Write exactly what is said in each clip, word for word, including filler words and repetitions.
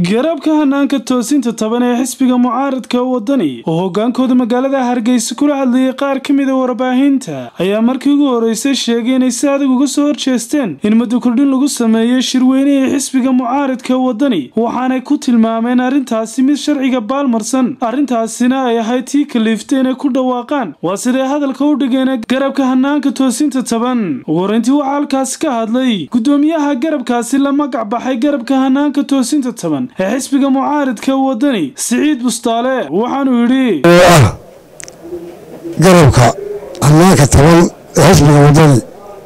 garabka hanaanka toosinta toban ee xisbiga mucaaradka wadani oo hogaankooda magaalada Hargeysa kula hadlayay qaar kamid ah warbaahinta ayaa markii ugu horeysay sheegay inay si adag uga soo horjeesteen in muddo kordhin lagu sameeyo shirweynaha xisbiga mucaaradka wadani waxaana ku tilmaameen arintaasi mid sharciga baalmarsan arintaasina ay ahayd tii kaliftay inay ku dhawaaqaan waa sidee hadalka u dhigeen garabka hanaanka toosinta toban warantii waxa halkaas ka hadlay gudoomiyaha garabkaasi la magac baxay garabka hanaanka toosinta toban xisbiga mucaaradka wadani Saciid Bustaale waxaanu yiri garabka hanaanka toban xisbiga wadani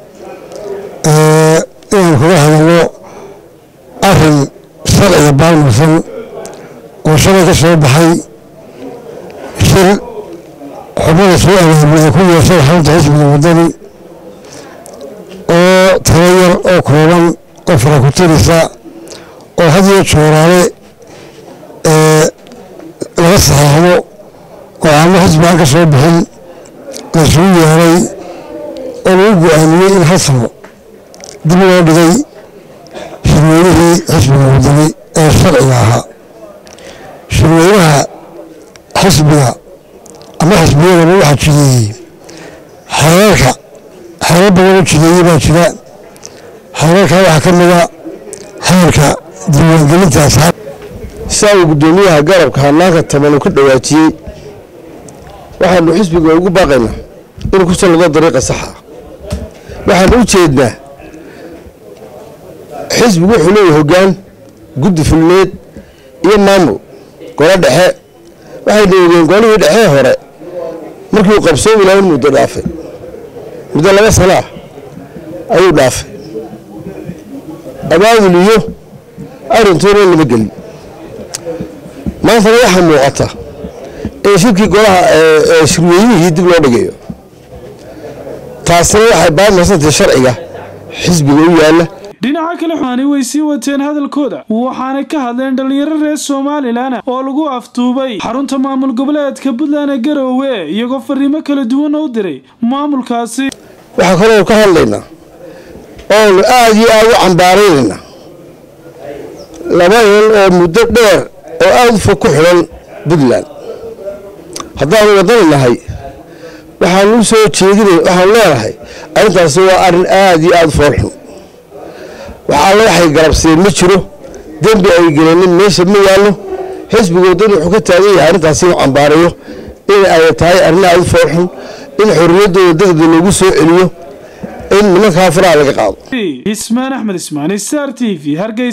ee in ku hadlo arin sharciga baalmarsan oo sharciga soo baxay shir xubnaha soo awaamay ku yeeshay xarunta xisbiga wadani oo tayar oo kooban oo farakutirisa oo hadiyo joorale ee laga saxaxdo oo aan xisbiga ka soo bixin la soo yeeray oo lagu go'aamiyay in hasabo dib loo dhigay shirweynihii xisbiga wadani ee sharciga ahaa shirweynaha xisbiga ama xisbiyada lagu xajiyey xeerarka xeerar badan u jideeyey baa jira xeerarka waxaa ka mid a xeerka diiwaangelinta asxaab saa gudoomiyaha garabka hanaanka toban ku dhawaajiyay waxaanu xisbiga ugu baaqaynaa inuu ku soo dariiqa sax ah waxaanu u jeednaa xisbigu wuxuu leeyahay hoggaan guddi fulineed iyo maamul golo dhexe waxay leeyihiin golihii dhexe hore markii uu qabsoon ilaa muddo dhaafay muddo laba sano ah ayuu dhaafay abaabuliyo arrintoona lama gelin maanta waxaa muuqata in shirkii golaha shirweynihii dib loo dhigayo taasina waxay baalmarsantay sharciga xisbiga u yaala dhinaca kale waxaanay way sii wateen hadalkooda waxaana ka hadleen dhalinyaro reer Soomaaliland oo lagu aftuubay xarunta maamul goboleedka Puntland ee Garowe iyagoo fariimo kala duwan u diray maamulkaasi waxa kale oo ka hadlaynaa oo aad iyo aad u cambaarayna laba yeel oo muddo dheer oo aad u fog ku xiran Puntland haddaan wadan lahay waxaan u soo jeedinay waxaan leeyahay arintaas waa arin aad iyo aad foolxun waxa la waxay garabseen ma jiro dambi ay galeen meesha ma yaalo xisbiga wadani wuxuu ka taagan yahay arintaas oo cambaarayo in ay tahay arin aad u foolxun in xorriyadooda dadka lagu soo celiyo in nimanka faraha laga qaado Ismaan Axmed Ismaan Star T V Hargeysa.